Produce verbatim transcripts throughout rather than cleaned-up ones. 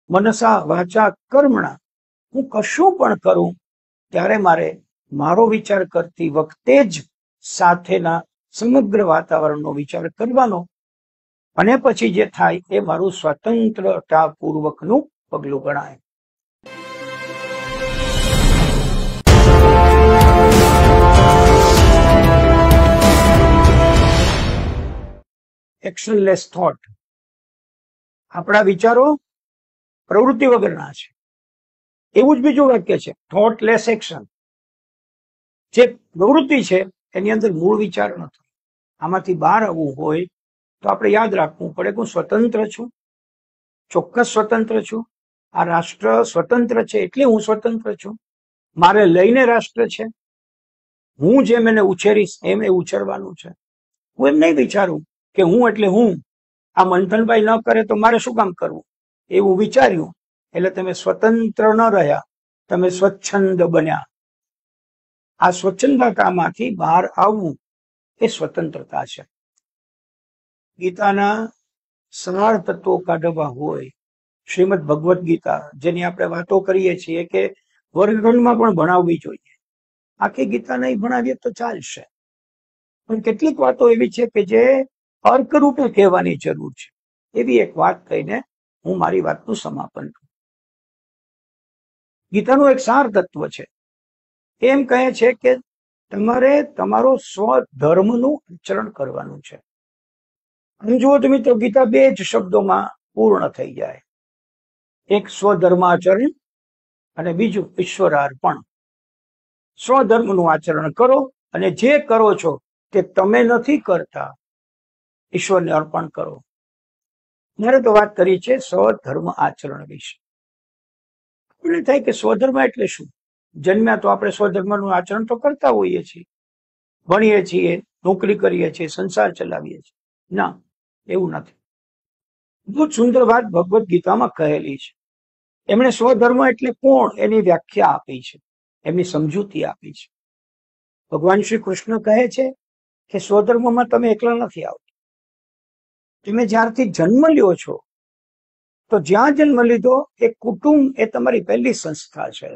મનસા વાચા કર્મણા હું કશું પણ કરું ત્યારે મારે મારો વિચાર કરતી વખતે જ સાથેના સમગ્ર વાતાવરણનો વિચાર કરવાનો, અને પછી જે થાય એ મારું સ્વતંત્રતા પૂર્વકનું પગલું ગણાય. Actionless thought. આપણા વિચારો પ્રવૃત્તિ વગરના છે. એવું જ બીજું વાક્ય છે, થોટલેસ એક્શન. જે પ્રવૃત્તિ છે એની અંદર મૂળ વિચાર નથી. આમાંથી બહાર આવવું હોય તો આપણે યાદ રાખવું પડે કે હું સ્વતંત્ર છું, ચોક્કસ સ્વતંત્ર છું. આ રાષ્ટ્ર સ્વતંત્ર છે એટલે હું સ્વતંત્ર છું. મારે લઈને રાષ્ટ્ર છે, હું જેમ એને ઉછેરીશ એમ એ ઉછેરવાનું છે. હું એમ નહીં વિચારું કે હું એટલે હું, આ મંથનભાઈ ન કરે તો મારે શું કામ કરવું, એવું વિચાર્યું એટલે તમે સ્વતંત્ર ન રહ્યા, તમે સ્વચ્છંદ બન્યા. આ સ્વચ્છંદતામાંથી બહાર આવવું એ સ્વતંત્રતા છે. ગીતાના સાર તત્વો કાઢવા હોય, શ્રીમદ ભગવદ્ ગીતા જેની આપણે વાતો કરીએ છીએ કે વર્ગખંડમાં પણ ભણાવવી જોઈએ, આખી ગીતા નહીં ભણાવીએ તો ચાલશે, પણ કેટલીક વાતો એવી છે કે જે અર્કરૂપે કહેવાની જરૂર છે. એવી એક વાત કહીને હું મારી વાતનું સમાપન કરું. ગીતાનું એક સાર તત્વ છે, એમ કહે છે કે તમારે તમારો સ્વધર્મનું આચરણ કરવાનું છે. અને જુઓ તો મિત્રો, ગીતા બે જ શબ્દોમાં પૂર્ણ થઈ જાય. એક સ્વધર્માચરણ અને બીજું ઈશ્વરાર્પણ. સ્વધર્મનું આચરણ કરો અને જે કરો છો તે તમે નથી કરતા, ઈશ્વરને અર્પણ કરો. મારે તો વાત કરી છે સ્વધર્મ આચરણ વિશે. આપણે થાય કે સ્વધર્મ એટલે શું? જન્મ્યા તો આપણે સ્વધર્મનું આચરણ તો કરતા હોઈએ છીએ, ભણીએ છીએ, નોકરી કરીએ છીએ, સંસાર ચલાવીએ છીએ. ના, એવું નથી. બહુ સુંદર વાત ભગવદ્ ગીતામાં કહેલી છે. એમણે સ્વધર્મ એટલે કોણ એની વ્યાખ્યા આપી છે, એમની સમજૂતી આપી છે. ભગવાન શ્રી કૃષ્ણ કહે છે કે સ્વધર્મમાં તમે એકલા નથી આવતા. તમે જ્યારથી જન્મ લ્યો છો તો જ્યાં જન્મ લીધો એ કુટુંબ એ તમારી પહેલી સંસ્થા છે.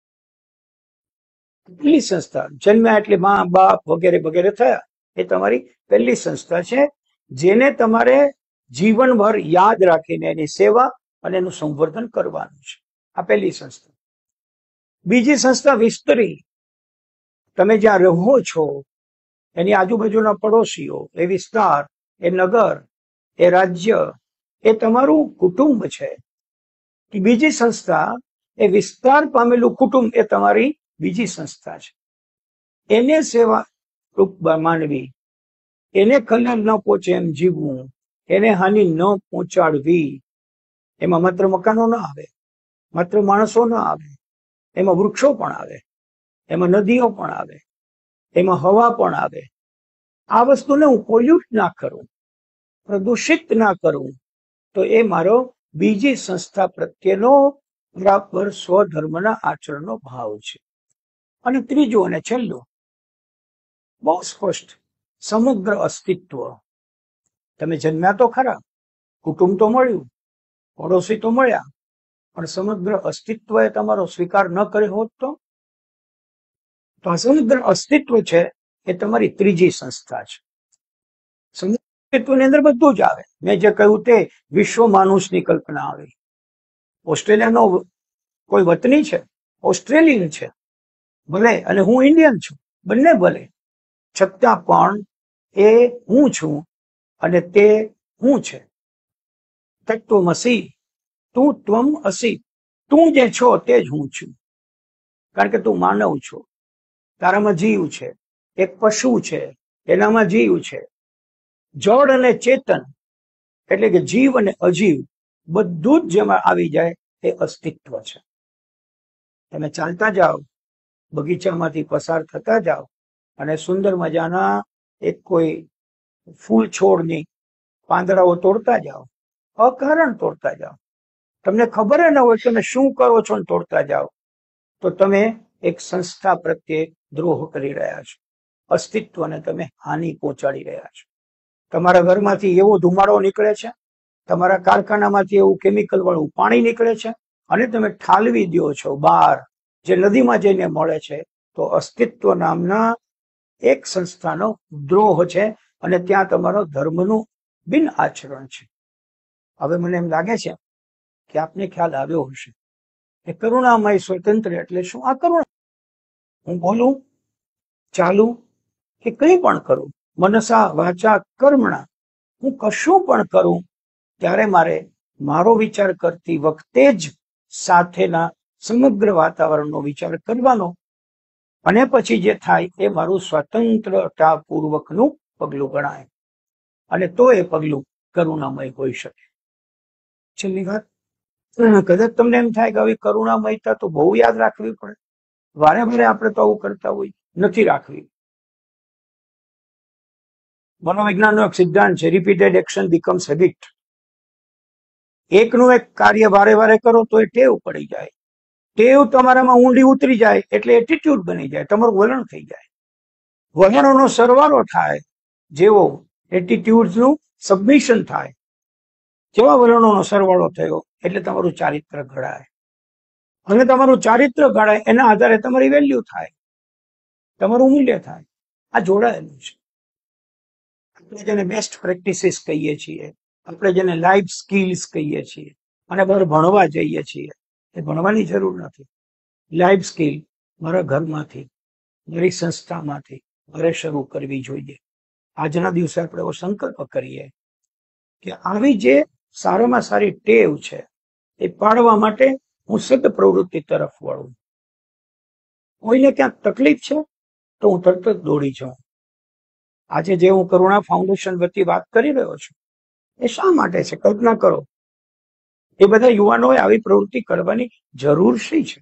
પહેલી સંસ્થા જન્મ્યા એટલે મા બાપ વગેરે વગેરે થયા, એ તમારી પહેલી સંસ્થા છે, જેને તમારે જીવનભર યાદ રાખીને એની સેવા અને એનું સંવર્ધન કરવાનું છે. આ પહેલી સંસ્થા. બીજી સંસ્થા વિસ્તરી. તમે જ્યાં રહો છો એની આજુબાજુના પડોશીઓ, એ વિસ્તાર, એ નગર, એ રાજ્ય, એ તમારું કુટુંબ છે. બીજી સંસ્થા એ વિસ્તાર પામેલું કુટુંબ એ તમારી બીજી સંસ્થા છે. એને સેવા રૂપ માનવી, એને ખલેલ ન પહોંચે એમ જીવવું, એને હાનિ ન પહોંચાડવી. એમાં માત્ર મકાનો ન આવે, માત્ર માણસો ન આવે, એમાં વૃક્ષો પણ આવે, એમાં નદીઓ પણ આવે, એમાં હવા પણ આવે. આ વસ્તુને હું પોલ્યુટ ના કરું, પ્રદૂષિત ના કરું, તો એ મારો બીજી સંસ્થા પ્રત્યેનો બરાબર સ્વધર્મના આચરણનો ભાવ છે. અને ત્રીજું અને છેલ્લું, બહુ સ્પષ્ટ, સમગ્ર અસ્તિત્વ. તમે જન્મ્યા તો ખરા, કુટુંબ તો મળ્યું, પડોશી તો મળ્યા, પણ સમગ્ર અસ્તિત્વએ તમારો સ્વીકાર ન કર્યો હોત તો તો આ સમગ્ર અસ્તિત્વ છે એ તમારી ત્રીજી સંસ્થા છે. અસ્તિત્વની અંદર બધું જ આવે. મેં જે કહ્યું તે વિશ્વ માનુષની કલ્પના આવી. ઓસ્ટ્રેલિયાનો કોઈ વતની છે, ઓસ્ટ્રેલિયન છે ભલે, અને હું ઇન્ડિયન છું, બંને ભલે, છતાં પણ એ હું છું અને તે હું છે. તત્વમસી, તું ત્વમ અસી. તું જે છો તે જ હું છું, કારણ કે તું માનવ છો, તારામાં જીવ છે. એક પશુ છે, એનામાં જીવ છે. જળ અને ચેતન એટલે કે જીવ અને અજીવ બધું જ જેમાં આવી જાય એ અસ્તિત્વ છે. તમે ચાલતા જાઓ, બગીચામાંથી પસાર થતા જાઓ અને સુંદર મજાના એક કોઈ ફૂલ છોડની પાંદડાઓ તોડતા જાઓ, અકારણ તોડતા જાઓ, તમને ખબર ન હોય તમે શું કરો છો, તોડતા જાઓ, તો તમે એક સંસ્થા પ્રત્યે દ્રોહ કરી રહ્યા છો, અસ્તિત્વને તમે હાનિ પહોંચાડી રહ્યા છો. તમારા ઘરમાંથી એવો ધુમાડો નીકળે છે તમારા કારખાનામાંથી એવું કેમિકલ વાળું પાણી નીકળે છે અને તમે ઠાલવી દો છો બહાર, જે નદીમાં જઈને મળે છે, તો અસ્તિત્વ નામના એક સંસ્થાનો દ્રોહ છે અને ત્યાં તમારો ધર્મનું બિન આચરણ છે. હવે મને એમ લાગે છે કે આપને ખ્યાલ આવ્યો હશે કે કરુણામય સ્વતંત્ર એટલે શું. આ કરુણા, હું બોલું, ચાલું કે કંઈ પણ કરું, મનસા વાચા કર્મણા, હું કશું પણ કરું ત્યારે મારે મારો વિચાર કરતી વખતે જ સાથેના સમગ્ર વાતાવરણનો વિચાર કરવાનો, અને પછી જે થાય એ મારું સ્વતંત્રતાપૂર્વકનું પગલું ગણાય, અને તો એ પગલું કરુણામય હોઈ શકે. છેલ્લી વાત, કદાચ તમને એમ થાય કે આવી કરુણામયતા તો બહુ યાદ રાખવી પડે, વારે વારે આપણે તો આવું કરતા હોય. નથી રાખવી. મનોવિજ્ઞાનનો એક સિદ્ધાંત છે, રિપીટેડ એક્શન બીકમ્સ હેબિટ. એકનું એક કાર્ય વારે વારે કરો તો એ ટેવ પડી જાય. ટેવ તમારામાં ઊંડી ઉતરી જાય એટલે એટીટ્યુડ બની જાય, તમારું વલણ થઈ જાય. વલણોનો સરવાળો થાય, જેવો એટીટ્યુડનું સબમિશન થાય, જેવા વલણોનો સરવાળો થયો એટલે તમારું ચારિત્ર ઘડાય, અને તમારું ચારિત્ર ઘડાય એના આધારે તમારી વેલ્યુ થાય, તમારું મૂલ્ય થાય. આ જોડાયેલું છે. આપણે જેને બેસ્ટ પ્રેક્ટિસીસ કહીએ છીએ, આપણે જેને લાઈફ સ્કિલ્સ કહીએ છીએ, અને બહાર ભણવા જઈએ છીએ, એ ભણવાની જરૂર નથી. લાઈફ સ્કિલ મારા ઘરમાંથી, મારી સંસ્થામાંથી મારે શરૂ કરવી જોઈએ. આજના દિવસે આપણે એવો સંકલ્પ કરીએ કે આવી જે સારામાં સારી ટેવ છે એ પાડવા માટે હું સદ પ્રવૃત્તિ તરફ વળું. કોઈને ક્યાંક તકલીફ છે તો હું તરત જ દોડી જાઉં. આજે જે હું કરુણા ફાઉન્ડેશન વતી વાત કરી રહ્યો છું એ શા માટે છે? કલ્પના કરો, એ બધા યુવાનોએ આવી પ્રવૃત્તિ કરવાની જરૂર શી છે?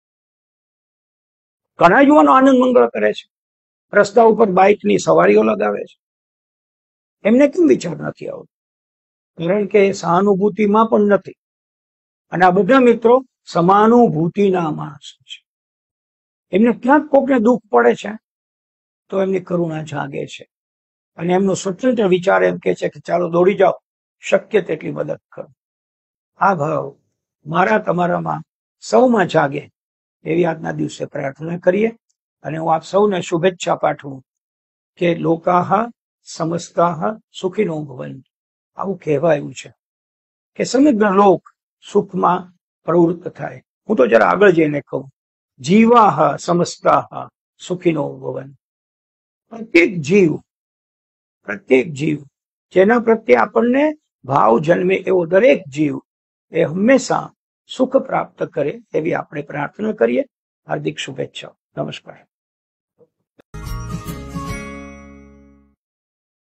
ઘણા યુવાનો આનંદ મંગળ કરે છે, રસ્તા ઉપર બાઇકની સવારીઓ લગાવે છે. એમને કેમ વિચાર નથી આવતો? કારણ કે સહાનુભૂતિમાં પણ નથી. અને આ બધા મિત્રો સમાનુભૂતિના માણસો છે. એમને ક્યાંક કોકને દુઃખ પડે છે તો એમની કરુણા જાગે છે, અને એમનો સ્વતંત્ર વિચાર એમ કે છે કે ચાલો દોડી જાઓ, શક્ય તેટલી મદદ કરો. આ ભાવ મારા તમારામાં સૌમાં જાગે એવી આજના દિવસે પ્રાર્થના કરીએ. અને હું આપ સૌને શુભેચ્છા પાઠવું કે લોકાહ સમસ્તાહ સુખીનો ભવન્તુ. આવું કહેવાયું છે કે સમગ્ર લોક સુખમાં પ્રવૃત્ત થાય. હું તો જરા આગળ જઈને કહું, જીવાહ સમસ્તાહ સુખીનો ભવન્તુ. પ્રત્યેક જીવ, પ્રત્યેક જીવ જેના પ્રત્યે આપણને ભાવ જન્મે એવો દરેક જીવ એ હંમેશા સુખ પ્રાપ્ત કરે એવી આપણે પ્રાર્થના કરીએ. હાર્દિક શુભેચ્છા. નમસ્કાર.